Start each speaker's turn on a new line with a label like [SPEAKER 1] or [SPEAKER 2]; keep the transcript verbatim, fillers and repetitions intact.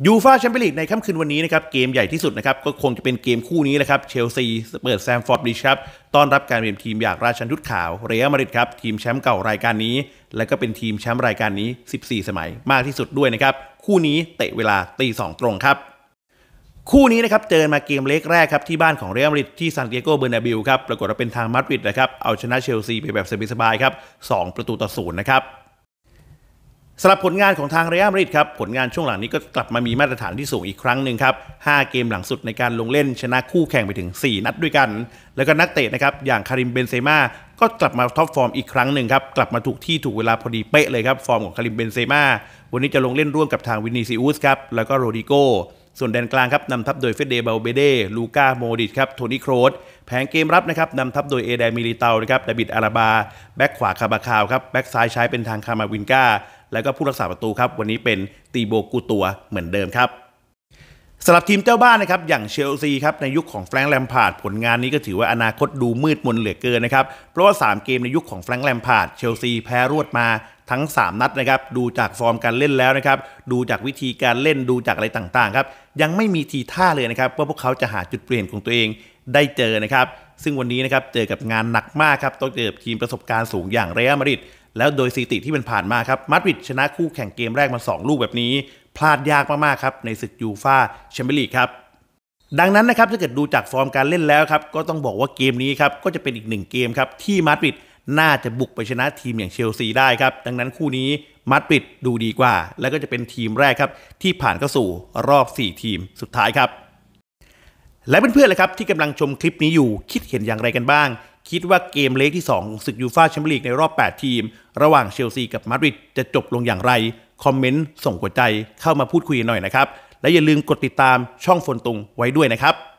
[SPEAKER 1] ยูฟ่าแชมเปี้ยนลีกในค่ำคืนวันนี้นะครับเกมใหญ่ที่สุดนะครับก็คงจะเป็นเกมคู่นี้แหละครับเชลซีเปิดแซมฟอร์ดบริดจ์ครับต้อนรับการเปลี่ยนทีมอย่างราชันชุดขาวเรอัลมาดริดครับทีมแชมป์เก่ารายการนี้และก็เป็นทีมแชมป์รายการนี้สิบสี่สมัยมากที่สุดด้วยนะครับคู่นี้เตะเวลาตีสองตรงครับคู่นี้นะครับเจอมาเกมเล็กแรกครับที่บ้านของเรอัลมาดริดที่ซานติอาโกเบอร์นาบิลครับปรากฏว่าเป็นทางมาดริดนะครับเอาชนะเชลซีไปแบบสบายๆครับสองประตูต่อศูนย์นะครับสำหรับผลงานของทางเรอัลมาดริดครับผลงานช่วงหลังนี้ก็กลับมามีมาตรฐานที่สูงอีกครั้งหนึ่งครับห้าเกมหลังสุดในการลงเล่นชนะคู่แข่งไปถึงสี่นัดด้วยกันแล้วก็นักเตะนะครับอย่างคาริมเบนเซม่าก็กลับมาท็อปฟอร์มอีกครั้งหนึ่งครับกลับมาถูกที่ถูกเวลาพอดีเป๊ะเลยครับฟอร์มของคาริมเบนเซม่าวันนี้จะลงเล่นร่วมกับทางวินิซิอุสครับแล้วก็โรดิโกส่วนแดนกลางครับนำทัพโดยเฟเดเบลเบเดลูก้าโมดิชครับโทนี่โครสแผงเกมรับนะครับนำทัพโดยเอเดมิลิเตานะครับดาบิดอาราบาแบ็กขวาคาบาคาวครับแบ็กซ้ายใช้เป็นทางคามาวินกาแล้วก็ผู้รักษาประตูครับวันนี้เป็นตีโบกูตัวเหมือนเดิมครับสำหรับทีมเจ้าบ้านนะครับอย่างเชลซีครับในยุคของแฟรงค์แลมพาร์ดผลงานนี้ก็ถือว่าอนาคตดูมืดมนเหลือเกินนะครับเพราะว่าสามเกมในยุคของแฟรงค์แลมพาร์ดเชลซีแพ้รวดมาทั้งสามนัดนะครับดูจากฟอร์มการเล่นแล้วนะครับดูจากวิธีการเล่นดูจากอะไรต่างๆครับยังไม่มีทีท่าเลยนะครับว่าพวกเขาจะหาจุดเปลี่ยนของตัวเองได้เจอนะครับซึ่งวันนี้นะครับเจอกับงานหนักมากครับต้องเจอกับทีมประสบการณ์สูงอย่างเรอัลมาดริดแล้วโดยสถิติที่มันผ่านมาครับมาดริดชนะคู่แข่งเกมแรกมาสองลูกแบบนี้พลาดยากมากๆครับในศึกยูฟ่าแชมเปี้ยนลีกครับดังนั้นนะครับถ้าเกิดดูจากฟอร์มการเล่นแล้วครับก็ต้องบอกว่าเกมนี้ครับก็จะเป็นอีกหนึ่งเกมครับที่มาดริดน่าจะบุกไปชนะทีมอย่างเชลซีได้ครับดังนั้นคู่นี้มาดริดดูดีกว่าแล้วก็จะเป็นทีมแรกครับที่ผ่านเข้าสู่รอบสี่ทีมสุดท้ายครับและเพื่อนๆเลยครับที่กำลังชมคลิปนี้อยู่คิดเห็นอย่างไรกันบ้างคิดว่าเกมเล็กที่สองศึกยูฟ่าแชมเปี้ยนลีกในรอบแปดทีมระหว่างเชลซีกับมาดริดจะจบลงอย่างไรคอมเมนต์ส่งหัวใจเข้ามาพูดคุยหน่อยนะครับและอย่าลืมกดติดตามช่องฝนตุงไว้ด้วยนะครับ